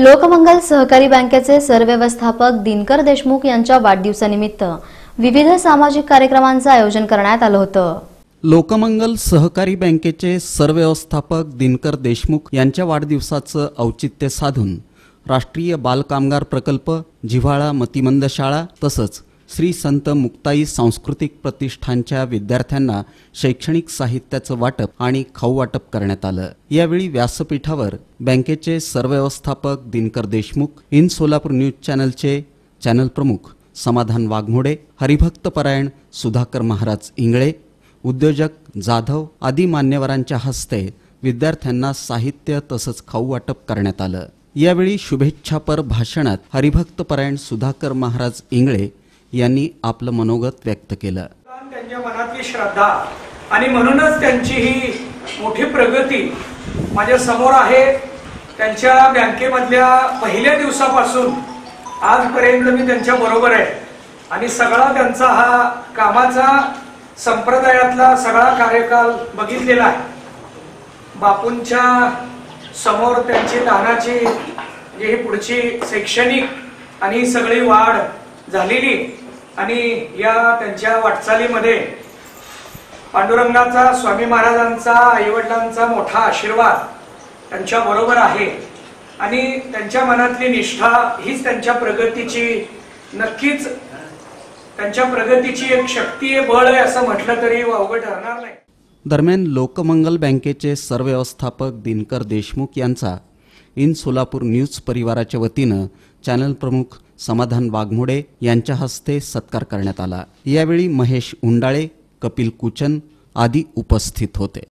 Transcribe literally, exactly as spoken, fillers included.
लोकमंगल सहकारी बँकेचे सरव्यवस्थापक दिनकर देशमुख यांच्या वाढदिवसानिमित्त विविध सामाजिक कार्यक्रमांचे आयोजन करण्यात आले होते। लोकमंगल सहकारी बँकेचे सरव्यवस्थापक दिनकर देशमुख यांच्या वाढदिवसाचे औचित्य साधून राष्ट्रीय बाल कामगार प्रकल्प, जिव्हाळा मतिमंद शाळा तसंच श्री संत मुक्ताई सांस्कृतिक प्रतिष्ठानच्या विद्यार्थ्यांना शैक्षणिक साहित्याचं वाटप आणि खाऊ वाटप करण्यात आलं। यावेळी व्यासपीठावर बँकेचे सरव्यवस्थापक दिनकर देशमुख, इन सोलापूर न्यूज चॅनलचे चॅनल प्रमुख समाधान वाघमोडे, हरिभक्त परायण सुधाकर महाराज इंगळे, उद्योजक जाधव आदी मान्यवरांच्या हस्ते विद्यार्थ्यांना साहित्य तसंच खाऊ वाटप करण्यात आलं। यावेळी शुभेच्छापर भाषणात हरिभक्त परायण सुधाकर महाराज इंगळे यांनी आपलं मनोगत व्यक्त केलं। त्यांच्या मनातली श्रद्धा आणि म्हणूनच त्यांची ही मोठी प्रगती माझ्या समोर आहे। त्यांच्या बँकेमधल्या पहिल्या दिवसापासून आजपर्यंत मी त्यांच्या बरोबर आहे आणि सगळा त्यांचा हा कामाचा संप्रदायातला सगळा कार्यकाल बघितलेला आहे। बापूंच्या समोर त्यांची दानाची म्हणजे ही पुढची शैक्षणिक आणि सगळी वाढ झालेली आणि या त्यांच्या वाटचालीमध्ये पांडुरंगाचा, स्वामी महाराजांचा, आईवडिलांचा मोठा आशीर्वाद त्यांच्या बरोबर आहे आणि त्यांच्या मनातली निष्ठा हीच त्यांच्या प्रगतीची नक्कीच त्यांच्या प्रगतीची एक शक्ती आहे, बळ आहे असं म्हटलं तरी वावगं ठरणार नाही। दरम्यान लोकमंगल बँकेचे सरव्यवस्थापक दिनकर देशमुख यांचा इन सोलापूर न्यूज परिवाराच्या वतीनं चॅनल प्रमुख समाधान वाघमोडे यांच्या हस्ते सत्कार करण्यात आला। यावेळी महेश उंडाळे, कपिल कुचन आदी उपस्थित होते।